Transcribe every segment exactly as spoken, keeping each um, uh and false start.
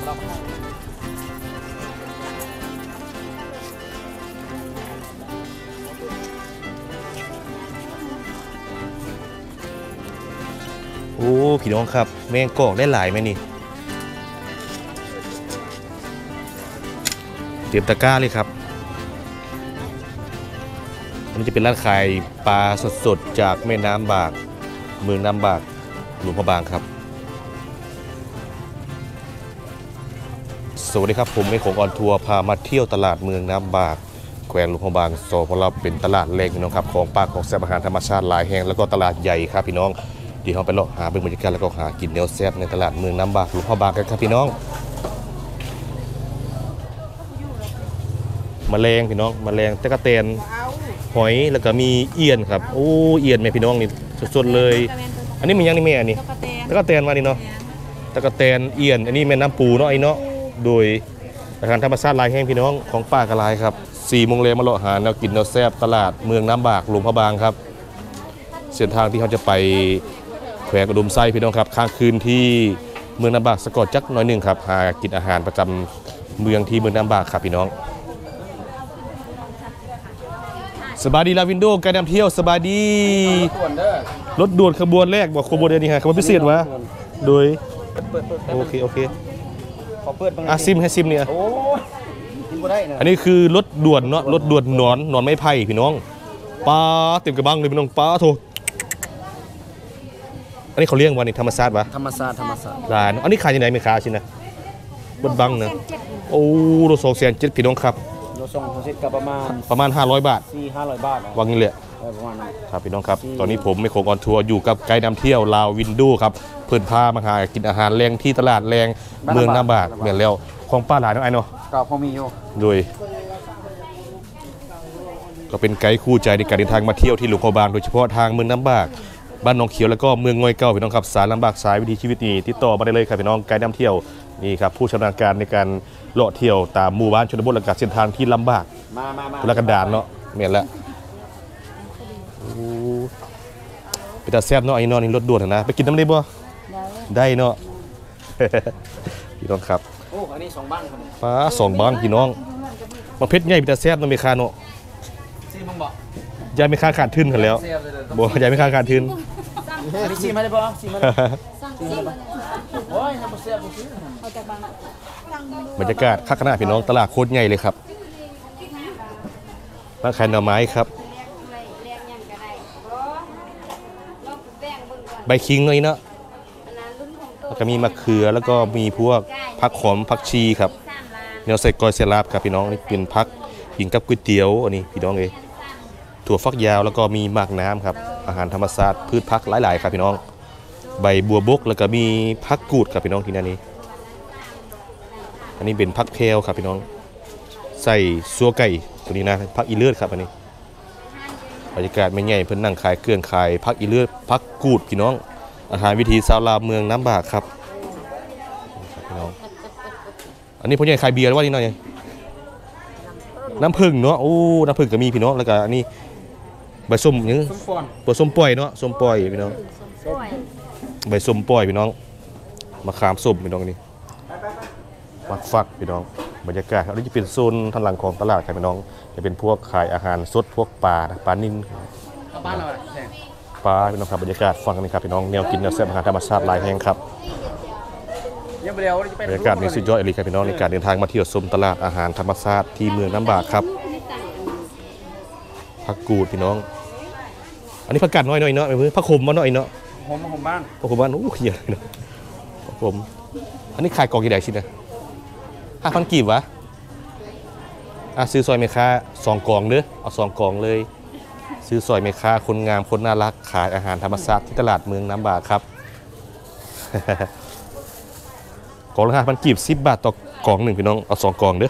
โอ้พี่น้องครับแมงกอกได้หลายไหมนี่เตรียมตะกร้าเลยครับอันนี้จะเป็นร้านขายปลาสดๆจากแม่น้ำบากเมืองน้ำบากหลวงพระบางครับสวัสดีครับผมในของออนทัวร์พามาเที่ยวตลาดเมืองน้ำบากแขวงหลวงพระบางโซเพราะเราเป็นตลาดแหล่งน้องครับของปลาของแซ่บอาหารธรรมชาติหลายแห่งแล้วก็ตลาดใหญ่ครับพี่น้องที่เราไปเลาะหาเป็นบรรยากาศแล้วก็หากินแนวแซ่บในตลาดเมืองน้ำบากหลวงพระบางกันครับพี่น้องแมลงพี่น้องแมลงตะกะแตนหอยแล้วก็มีเอียนครับโอ้เอียนแม่พี่น้องนี่สดๆเลยอันนี้มันยังนี่แม่อันนี้ตะกะแตนมานี่เนาะตะกะแตนเอียนอันนี้แม่น้ำปูเนาะไอ้เนาะโดยอาหารธรรมชาติหลายแห่งพี่น้องของป้ากระลายครับสี่โมงเย็นมาเลาะหาแนวกินแนวแซ่บตลาดเมืองน้ำบากหลวงพระบางครับเส้นทางที่เขาจะไปแขวงอุดมไซพี่น้องครับค้างคืนที่เมืองน้ำบากสะกดจักหน่อยหนึ่งครับหากินอาหารประจำเมืองที่เมืองน้ำบากครับพี่น้องสบายดีลาวินโดการนำเที่ยวสบายดีรถด่วนขบวนแรกบอกขบวนเดียวนี่ฮะขบวนพิเศษวะโดยโอเคโอเคอาซิมให้ซิมเนี่ยอันนี้คือรถด่วนเนาะรถด่วนหนอนหนอนไม้ไผ่พี่น้องปลาเต็มกระบังเลยพี่น้องปลาโถอันนี้เขาเลี้ยงวันนี้ธรรมชาติวะธรรมชาติธรรมชาติร้านอันนี้ขายยังไงไม่ค้าชินะบนบังเนาะโอ้รถสองแสนเจ็ดพี่น้องครับรถส่งโปรเซสกับประมาณประมาณห้าร้อยบาทสี่ห้าร้อยบาทวางนี้เลยประมาณนั้นครับพี่น้องครับตอนนี้ผมไม่โคงออนทัวร์อยู่กับไกด์นำเที่ยวลาววินดูครับเพื่อนพามาหากินอาหารแรงที่ตลาดแรงเมืองน้ำบากเหมือนแล้วของป้าหลานน้องไอ้เนาะก็พอมีอยู่โดยก็เป็นไกด์คู่ใจในการเดินทางมาเที่ยวที่หลวงพระบางโดยเฉพาะทางเมืองน้ำบากบ้านหนองเขียวแล้วก็เมืองงอยเก้าพี่น้องครับสายลำบากสายวิถีชีวิตนี้ติดต่อมาได้เลยครับพี่น้องไกด์นำเที่ยวนี่ครับผู้ชำนาญการในการเลาะเที่ยวตามหมู่บ้านชนบทและการเส้นทางที่ลำบากมามามาแล้วกันดานเนาะเหมือนแล้วไปตัดแซ่บเนาะไอ้นอนนี่รถด่วนนะไปกินน้ำได้บ่ได้เนาะพี่น้องครับโอ้อันนี้สองบ้านคนฟ้าสองบ้านพี่น้องมาเพชรใหญ่ไปตัดแซ่บน้องเมคาเนาะซีมึงบอกยายไม่ค่าขาดทุนกันแล้วบอกยายไม่ค่าขาดทุนมีซีมาได้ป่ะซีมาได้โอ้ยน้ำเสียบซื้อบรรยากาศข้างหน้าพี่น้องตลาดโคตรใหญ่เลยครับร้านขายหน่อไม้ครับใบคิงเลยเนาะแล้วก็มีมะเขือแล้วก็มีพวกผักขมผักชีครับเนื้อใส่กอยเซลาบครับพี่น้องนี่เป็นผักกินกับก๋วยเตี๋ยวอันนี้พี่น้องเลยถั่วฟักยาวแล้วก็มีหมากน้ำครับอาหารธรรมชาติพืชผักหลายๆครับพี่น้องใบบัวบกแล้วก็มีผักกูดครับพี่น้องที่นั่นนี้อันนี้เป็นผักเพลครับพี่น้องใส่ซัวไก่ตัวนี้นะผักอีเลือดครับอันนี้บรรยากาศไม่ใหญ่เพิ่นนั่งขายเครื่องขายผักอีเลือดผักกูดพี่น้องอาหารวิถีชาวลาวเมืองน้ำบากครับพี่น้องอันนี้พ่อใหญ่ขายเบียร์ว่านี่หน่อยน้ำผึ้งเนาะโอ้น้ำผึ้งก็มีพี่น้องแล้วก็อันนี้ใบส้มยังใบส้มปล่อยเนาะส้มปล่อยพี่น้องใบส้มปล่อยพี่น้องมะขามส้มพี่น้องนี่ฟักฟักพี่น้องบรรยากาศอันนี้จะเป็นโซนทางหลังของตลาดครับพี่น้องจะเป็นพวกขายอาหารสดพวกปลาปลานิ่มปลาพี่น้องครับบรรยากาศฟังกันครับพี่น้องแนวกินแนวแซ่บอาหารธรรมชาติหลายแห่งครับบรรยากาศนี้สุดยอดเลยครับพี่น้องในการเดินทางมาเที่ยวชมตลาดอาหารธรรมชาติที่เมืองน้ำบากครับผักกูดพี่น้องอันนี้ผักกาดน้อยหน่อยเนาะเพื่อนผักขมมาหน่อยเนาะหอมหอมบ้านผักขมบ้านโอ้ยเยอะเนาะผักขมอันนี้ขายกล่องกี่ได้ชิ้นนะห้าพันกีบวะอ่ะซื้อซอยเมค้าสองกล่องเด้อเอาสองกล่องเลยซื้อซอยเมค้าคนงามคนน่ารักขายอาหารธรรมชาติที่ตลาดเมืองน้ำบากครับกล่องละห้าพันกีบสิบบาทต่อกล่องหนึ่งพี่น้องเอาสองกล่องเด้อ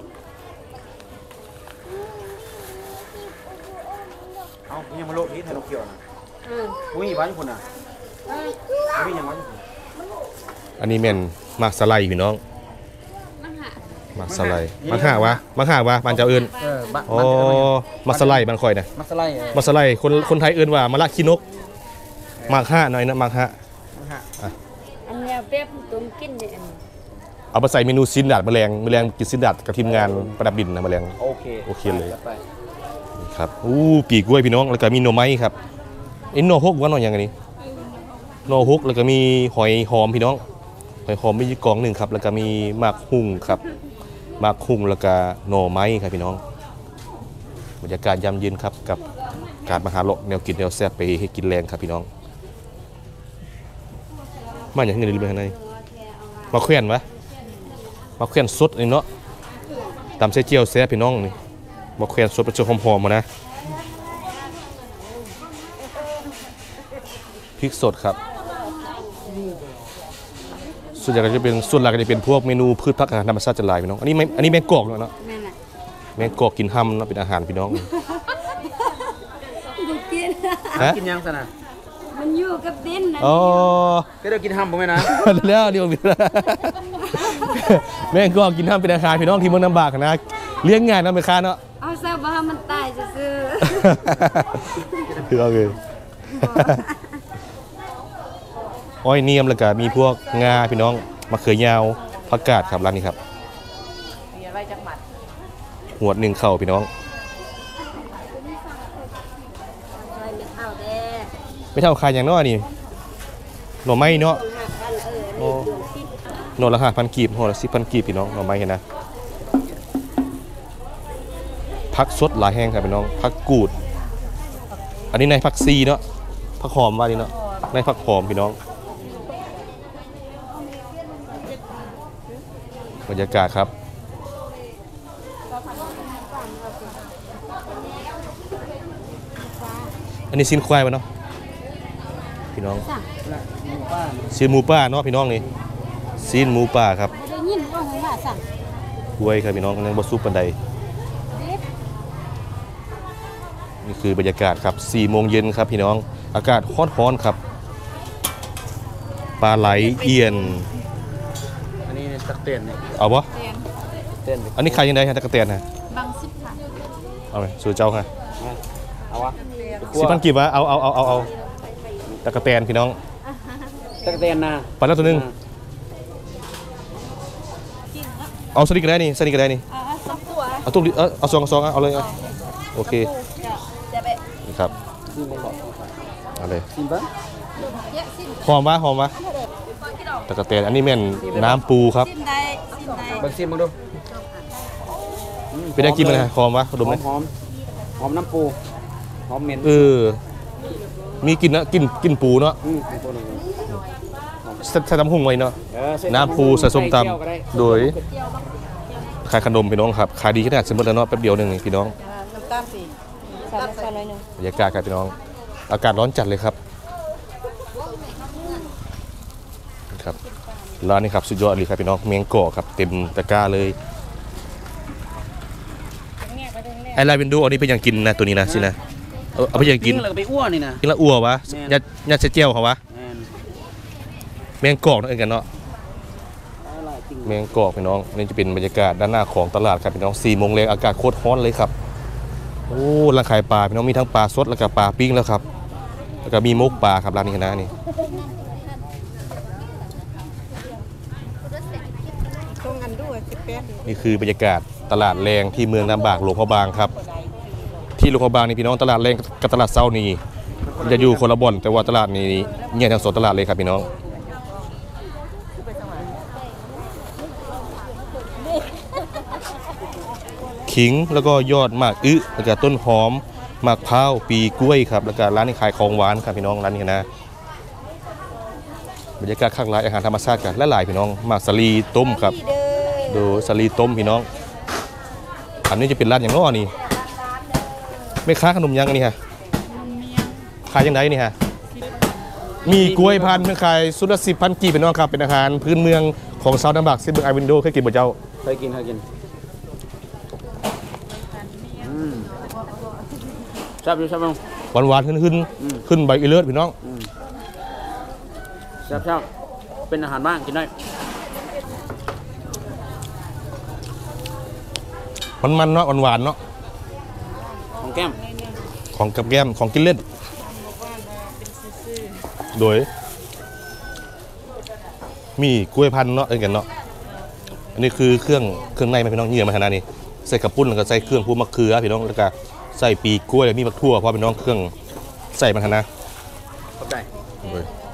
เอายังมาโลดนี้ไทยโลเกียวนะอุ้ยบ้านคนน่ะอุ้ยยังไงอันนี้แม่นมักสไลด์พี่น้องมักสไลด์มักห่าวะมักห่าวะบ้านเจ้าอื่นโอ้มักสไลด์บ้านคอยนะมักสไลด์มักสไลด์คนคนไทยอื่นว่ามาละขี้นกมักห่าหน่อยนะมักห่าอันนี้เป๊บตุ้มกินเนี่ยเอาไปใส่เมนูซินดาดแมลงแมลงกินซินดาดกับทีมงานประดับดินนะแมลงโอเคโอเคเลยจัดไปครับอู้ปีกล้วยพี่น้องแล้วก็มีหน่อไม้ครับไอ้หน่อฮกว่าหน่อยังไงนี่หน่อฮกแล้วก็มีหอยหอมพี่น้องหอยหอมมีกองหนึ่งครับแล้วก็มีหมากหุ่งครับหมากหุ่งแล้วก็หน่อไม้ครับพี่น้องบรรยากาศยามเย็นครับกับการมาหาเลาะแนวกินแนวแซ่บไปให้กินแรงครับพี่น้องมาอย่างเงี้ยดีเลยข้างในมาแขวนวะมาแขวนสดนี่เนาะตำเส้นเจียวแซ่บพี่น้องนี่มาแขวนสดเป็นสดหอมๆมานะพริกสดครับส่วนใหญ่ก็จะเป็นส่วนหลักก็จะเป็นพวกเมนูพืชผักอาหารธรรมชาติจะหลายพี่น้องอันนี้ไม่อันนี้แมงกอกเนาะแมงกอกกินห้ำเนาะเป็นอาหารพี่น้องกินฮะกินยังสนะมันอยู่กับดินนะอ๋อก็เดี๋ยวกินห้ำผมไหมนะแล้วเดี๋ยว แมงกอกกินห้ำเป็นอาหารพี่น้องที่เมืองลำบากนะเลี้ยงง่ายนะไม่ค้าเนาะเอาซะบ่ให้มันตายซื่อคือเอาเลยอ้อยเนียมแล้วก็มีพวกงาพี่น้องมะเขือยาวผักกาดครับร้านนี้ครับหัวหนึ่งเข่าพี่น้องๆซอยไม่เท่าแด้ไม่เท่าขายอย่างน้อยนี่หน่อไม้เนาะห้าพันเออโอ้นี่ดวงสิบหน่อละห้าพันกีบหน่อละสิบพันกีบพี่น้องหน่อไม้เห็นนะผักสดหลายแห้งครับพี่น้องผักกูดอันนี้ในผักซีเนาะผักหอมว่านี่เนาะในผักหอมพี่น้องบรรยากาศครับอันนี้ซินควายป่ะเนาะพี่น้องซีนหมูป่าเนาะพี่น้องนี่ซีนหมูป่าครับบ่ได้ยินว่าของว่าสั่งกล้วยครับพี่น้องยังบ่ซุปปานใดนี่คือบรรยากาศครับสี่โมงเย็นครับพี่น้องอากาศร้อนๆครับปลาไหลเอียนอันนี้ตักเตียนนี่เอาปะเตียนอันนี้ใครยังไงฮะตะกะเตียนฮะบางสิบพันเอาเลยสู่เจ้าฮะเอาวะสิบพันกีบวะเอาเอาเอาเอาเอาตะกะเตียนพี่น้องตักเตียนนะไปแล้วตัวหนึงเอาสลิดก็ได้นี่สลิดก็ได้นี่อ่าสองตัวเอาตุ้มเออเอาซองเอาซองเอาเลยเอาโอเคจะไปนี่ครับซิมไปก่อนเอาเลยซิมปะเยอะสิ้นหอมปะหอมปะตะกะเตียนอันนี้แม่นน้ำปูครับสิ้นได้สิ้นได้เบิ่งซิมมึงดูไปได้กินมันฮะหอมปะดมหไหอมมหอมหอมน้ำปูหอมเหม็นเออมีกินนะกินกินปูเนาะอืมตัวหนึงใส่ใส่ตำหุ่งไว้เนาะเออเส้น้ำปูใส่ส้มตเจียวก็ได้ำโดยขายขนมพี่น้องครับขายดีขนาดสมมติแล้วเนาะแป๊บเดียวหนึ่งนี่พี่น้องน้ำตาลสิใส่น้ำตาลหน่อยหนึงบรรยากาศครับพี่น้องอากาศร้อนจัดเลยครับครับร้านนี้ครับสุดยอดเลยครับพี่น้องเมียงกอกครับเต็มตะกร้าเลยไอ้ลาเวนดูอันนี้เป็นอย่างกินนะตัวนี้นะสินะเอาเอาไปอย่างกินปิ้งแล้วก็ไปอ้วนนี่นะกินละอ้ววะแม่นยัดยัดเสเจียวเขาวะแม่นเมียงกอกนั่นเองกันเนาะเอาล่ะจริงเมียงกอกพี่น้องนี่จะเป็นบรรยากาศด้านหน้าของตลาดครับพี่น้องสี่โมงแรงอากาศโคตรร้อนเลยครับโอ้ร้านขายปลาพี่น้องมีทั้งปลาสดแล้วก็ปลาปิ้งแล้วครับแล้วก็มีมุกปลาครับร้านนี้นะนี่ตรงกันด้วยสิบแปดนี่คือบรรยากาศตลาดแรงที่เมืองน้ำบากหลวงพระบางครับที่หลวงพระบางนี่พี่น้องตลาดแรงกับตลาดเศร้านี่จะอยู่คนละบ่อนแต่ว่าตลาดนี้เนี่ยทั้งสองตลาดเลยครับพี่น้องขิงแล้วก็ยอดหมากอึแล้วก็ต้นหอมหมากพร้าวปีกล้วยครับแล้วก็ร้านนี้ขายของหวานครับพี่น้องร้านนี้นะบรรยากาศข้างร้านอาหารธรรมชาติกันและหลายพี่น้องหมากสลีต้มครับดูสลีต้มพี่น้องอันนี้จะเป็นร้านอย่างน้อนี่ไม่ค้าขนมยังอันนี้ฮะขายยังไงนี่ฮะมีกล้วยพันธุ์ไม่ขายสุดละสิบพันกีบพี่น้องครับเป็นอาหารพื้นเมืองของชาวน้ำบากเซเบิร์กไอวินโดเคยกินบ่เจ้าเคยกินเคยกินอืมชอบอยู่ชอบมั้งหวานหวานๆขึ้นขึ้นอืมขึ้นใบอีเลิศพี่น้องอืมชอบชอบเป็นอาหารบ้างกินได้มันมันๆเนาะหวานหวานๆเนาะของแก้มของกับแก้มของกินเล่นโดยมีกล้วยพันธุ์เนาะเอ็นกันเนาะอันนี้คือเครื่องเครื่องในมันพี่น้องเยื่อมาขนาดนี้ใส่กระปุ้นแล้วก็ใส่เครื่องพวกมะเขือพี่น้องแล้วก็ใส่ปีกล้วยมีมะทั่วเพราะพี่น้องเครื่องใส่มาขนาดเข้าใจเลย